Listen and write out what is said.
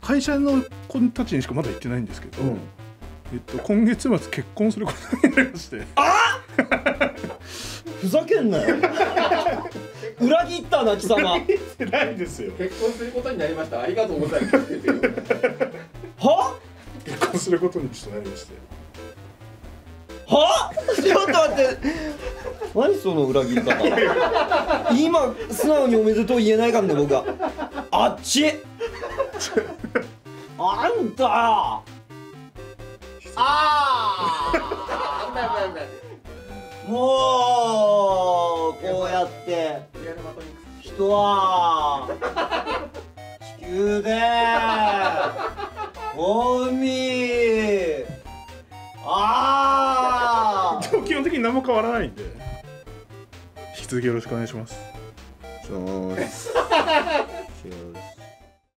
会社の子たちにしかまだ言ってないんですけど、今月末結婚することになりまして。 ふざけんなよ。裏切ったな貴様。 言ってないですよ。 結婚することになりました。ありがとうございますって言ってるよ。 は？ 結婚することにちょっとなりまして。 は？ちょっと待って。何その裏切り方。今素直におめでとう言えないかんね僕は。あっち。あんた。もうこうやって人は地球で海でも基本的に何も変わらないんで引き続きよろしくお願いします。 そうです。